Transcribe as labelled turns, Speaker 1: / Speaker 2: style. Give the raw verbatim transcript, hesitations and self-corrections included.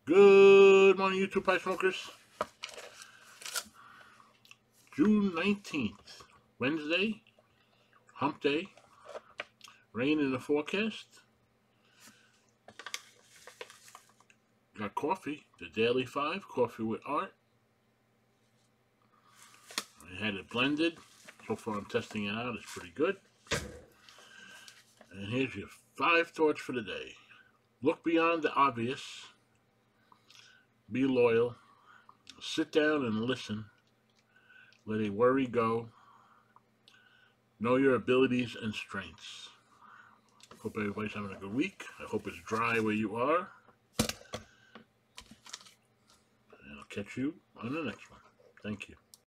Speaker 1: Good morning, YouTube pie smokers. June nineteenth, Wednesday, hump day, rain in the forecast. Got coffee, the Daily Five, coffee with art. I had it blended. So far I'm testing it out, it's pretty good. And here's your five thoughts for the day. Look beyond the obvious. Be loyal. Sit down and listen. Let a worry go. Know your abilities and strengths. Hope everybody's having a good week. I hope it's dry where you are. And I'll catch you on the next one. Thank you.